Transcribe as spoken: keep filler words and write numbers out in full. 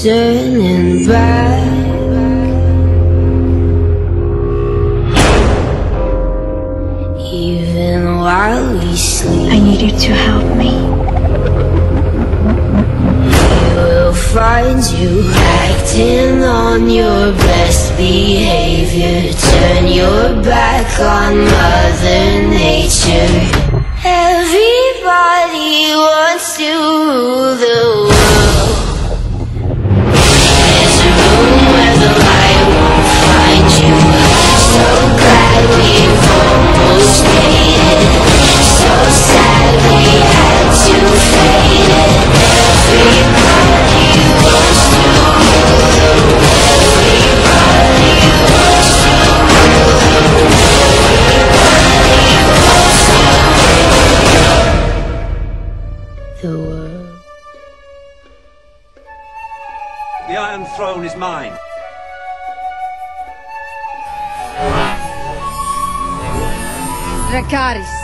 turning back. Even while we sleep, I need you to help me. we will find you acting on your best behavior. Turn your back on Mother Nature. Everybody wants to rule the world. There's a room where the light won't find you. So glad we've almost made it. So sad we had to fade it. Everybody wants to rule the world. Everybody wants to rule the world. Everybody wants to rule the world. The Iron Throne is mine. Dracarys.